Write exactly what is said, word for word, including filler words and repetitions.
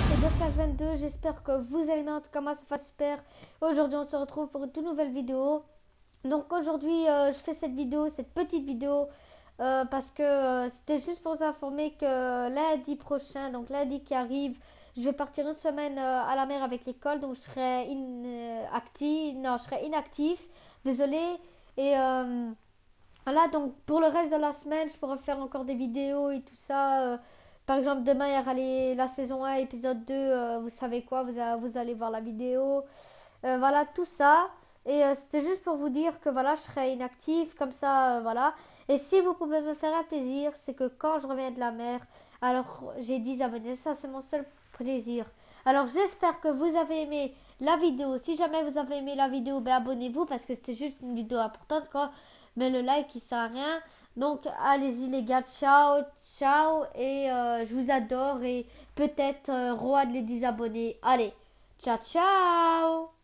c'est deux K vingt-deux, j'espère que vous allez bien, en tout cas moi ça va super. Aujourd'hui on se retrouve pour une toute nouvelle vidéo. Donc aujourd'hui euh, je fais cette vidéo, cette petite vidéo, euh, parce que euh, c'était juste pour vous informer que lundi prochain, donc lundi qui arrive, je vais partir une semaine euh, à la mer avec l'école, donc je serai inactif, non je serai inactif, désolé. Et euh, voilà, donc pour le reste de la semaine, je pourrai faire encore des vidéos et tout ça. euh, par exemple, demain, il y aura les- la saison un, épisode deux. euh, vous savez quoi, vous, a- vous allez voir la vidéo. Euh, voilà, tout ça. Et euh, c'était juste pour vous dire que voilà, je serai inactive, comme ça, euh, voilà. Et si vous pouvez me faire un plaisir, c'est que quand je reviens de la mer, alors j'ai dix abonnés. Ça, c'est mon seul plaisir. Alors j'espère que vous avez aimé la vidéo. Si jamais vous avez aimé la vidéo, ben abonnez-vous parce que c'était juste une vidéo importante, quoi. Mais le like, il sert à rien. Donc allez-y les gars, ciao, ciao. Et euh, je vous adore. Et peut-être euh, roi de les dix abonnés. Allez, ciao, ciao.